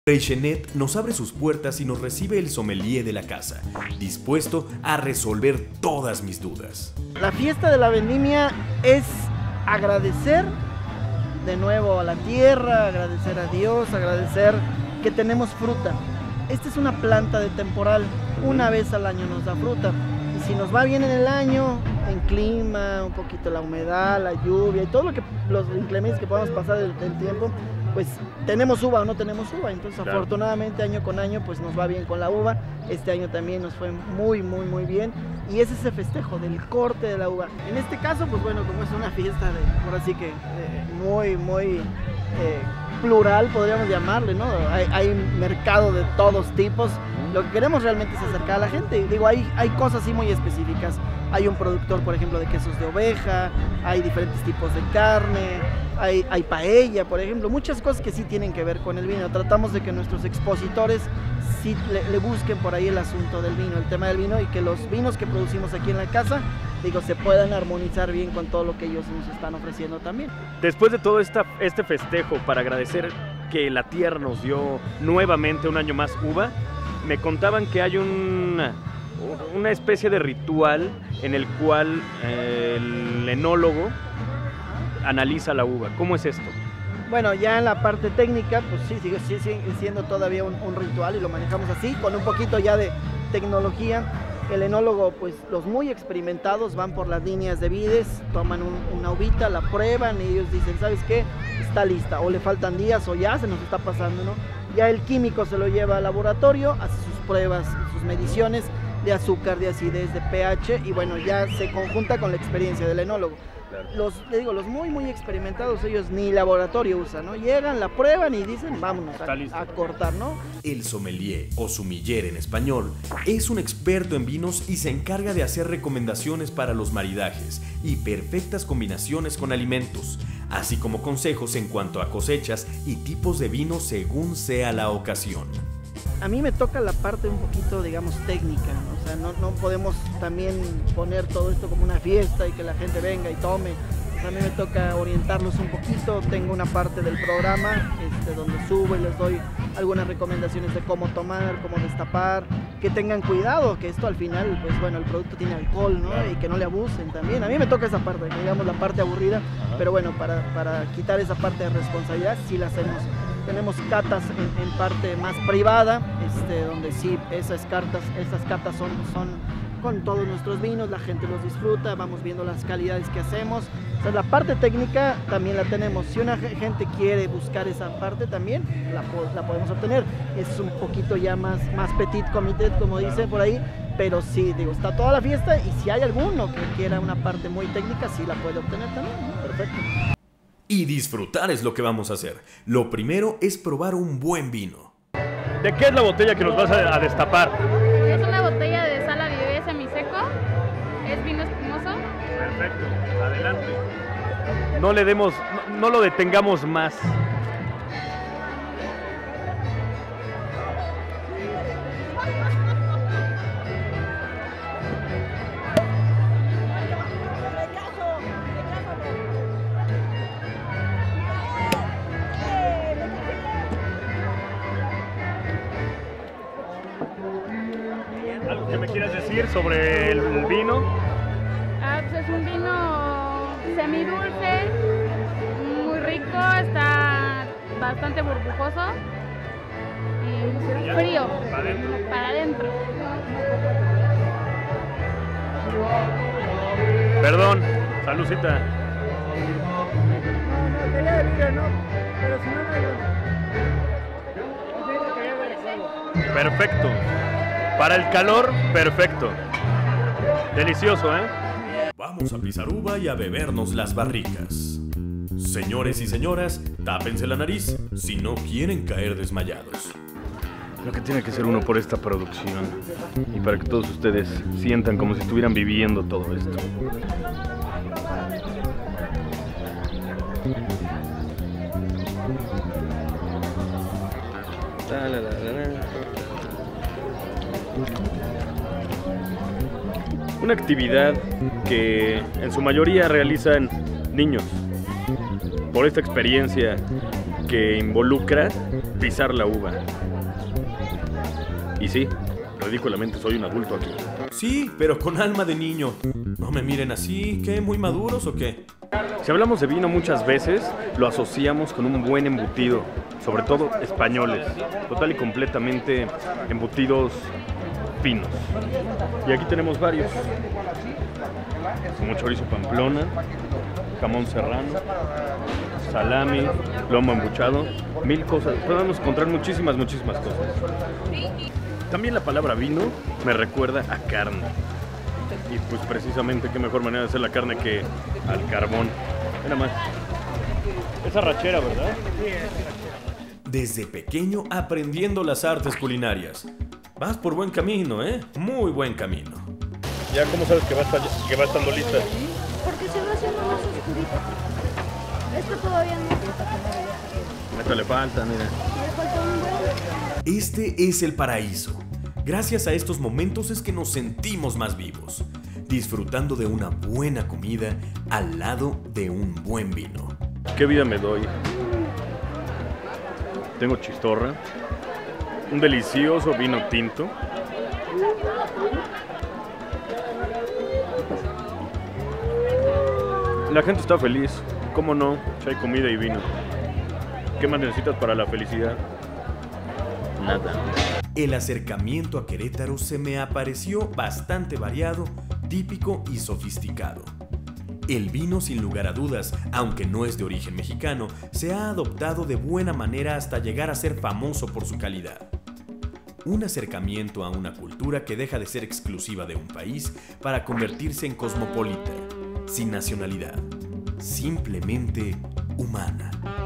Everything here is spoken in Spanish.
Freixenet nos abre sus puertas y nos recibe el sommelier de la casa, dispuesto a resolver todas mis dudas. La fiesta de la vendimia es agradecer de nuevo a la tierra, agradecer a Dios, agradecer que tenemos fruta. Esta es una planta de temporal, una vez al año nos da fruta. Y si nos va bien en el año, en clima, un poquito la humedad, la lluvia y todo lo que los inclemencias que podamos pasar del tiempo, pues tenemos uva o no tenemos uva. Entonces claro, afortunadamente año con año pues nos va bien con la uva. Este año también nos fue muy bien y es ese festejo del corte de la uva. En este caso pues bueno, como es una fiesta de, ahora sí que muy plural podríamos llamarle, ¿no? Hay mercado de todos tipos. Lo que queremos realmente es acercar a la gente. Digo, hay cosas así muy específicas. Hay un productor, por ejemplo, de quesos de oveja, hay diferentes tipos de carne, hay paella, por ejemplo, muchas cosas que sí tienen que ver con el vino. Tratamos de que nuestros expositores sí le busquen por ahí el asunto del vino, el tema del vino, y que los vinos que producimos aquí en la casa, digo, se puedan armonizar bien con todo lo que ellos nos están ofreciendo también. Después de todo este festejo para agradecer que la tierra nos dio nuevamente un año más uva, me contaban que hay una especie de ritual en el cual el enólogo analiza la uva. ¿Cómo es esto? Bueno, ya en la parte técnica, pues sí, sigue siendo todavía un ritual y lo manejamos así, con un poquito ya de tecnología. El enólogo, pues los muy experimentados van por las líneas de vides, toman una uvita, la prueban y ellos dicen, ¿sabes qué? Está lista, o le faltan días o ya se nos está pasando, ¿no? Ya el químico se lo lleva al laboratorio, hace sus pruebas, sus mediciones de azúcar, de acidez, de pH, y bueno, ya se conjunta con la experiencia del enólogo. Claro. Los muy experimentados, ellos ni laboratorio usan, ¿no? Llegan, la prueban y dicen, vámonos a cortar, ¿no? El sommelier, o sumiller en español, es un experto en vinos y se encarga de hacer recomendaciones para los maridajes y perfectas combinaciones con alimentos, así como consejos en cuanto a cosechas y tipos de vino según sea la ocasión. A mí me toca la parte un poquito, digamos, técnica, ¿no? O sea, no podemos también poner todo esto como una fiesta y que la gente venga y tome. O sea, a mí me toca orientarlos un poquito. Tengo una parte del programa donde subo y les doy algunas recomendaciones de cómo tomar, cómo destapar, que tengan cuidado, que esto al final, pues bueno, el producto tiene alcohol, ¿no? Y que no le abusen también. A mí me toca esa parte, digamos, la parte aburrida. Ajá. Pero bueno, para quitar esa parte de responsabilidad, sí la hacemos. Tenemos catas en parte más privada, donde sí esas catas son con todos nuestros vinos, la gente los disfruta, vamos viendo las calidades que hacemos. O sea, la parte técnica también la tenemos. Si una gente quiere buscar esa parte también, la podemos obtener. Es un poquito ya más petit comité, como dicen por ahí, pero sí, digo, está toda la fiesta y si hay alguno que quiera una parte muy técnica, sí la puede obtener también, ¿no? Perfecto. Y disfrutar es lo que vamos a hacer. Lo primero es probar un buen vino. ¿De qué es la botella que nos vas a destapar? Es una botella de Sala Vive semiseco. Es vino espumoso. Perfecto, adelante. No lo detengamos más. ¿Algo que me quieras decir sobre el vino? Pues es un vino semidulce, muy rico, está bastante burbujoso y frío, para adentro. Perdón, saludcita. No, quería beber, no, pero si no. Perfecto. Para el calor, perfecto. Delicioso, ¿eh? Vamos a pisar uva y a bebernos las barricas. Señores y señoras, tápense la nariz si no quieren caer desmayados. Lo que tiene que ser uno por esta producción y para que todos ustedes sientan como si estuvieran viviendo todo esto. Una actividad que en su mayoría realizan niños. Por esta experiencia que involucra pisar la uva. Y sí, ridículamente soy un adulto aquí. Sí, pero con alma de niño. No me miren así, ¿qué? ¿Muy maduros o qué? Si hablamos de vino muchas veces lo asociamos con un buen embutido, sobre todo españoles, total y completamente embutidos finos. Y aquí tenemos varios, como chorizo pamplona, jamón serrano, salami, lomo embuchado, mil cosas. Podemos encontrar muchísimas cosas. También la palabra vino me recuerda a carne. Y pues precisamente qué mejor manera de hacer la carne que al carbón. Mira más. Es arrachera, ¿verdad? Desde pequeño aprendiendo las artes culinarias. Vas por buen camino, ¿eh? Muy buen camino. ¿Ya cómo sabes que va estando lista? Porque se va haciendo más oscurito. Esto todavía no. Esto le falta, mira. Le falta un buen. Este es el paraíso. Gracias a estos momentos es que nos sentimos más vivos, disfrutando de una buena comida al lado de un buen vino. ¿Qué vida me doy? Tengo chistorra, un delicioso vino tinto, la gente está feliz, ¿cómo no? Si hay comida y vino. ¿Qué más necesitas para la felicidad? Nada. El acercamiento a Querétaro se me apareció bastante variado, típico y sofisticado. El vino, sin lugar a dudas, aunque no es de origen mexicano, se ha adoptado de buena manera hasta llegar a ser famoso por su calidad. Un acercamiento a una cultura que deja de ser exclusiva de un país para convertirse en cosmopolita, sin nacionalidad, simplemente humana.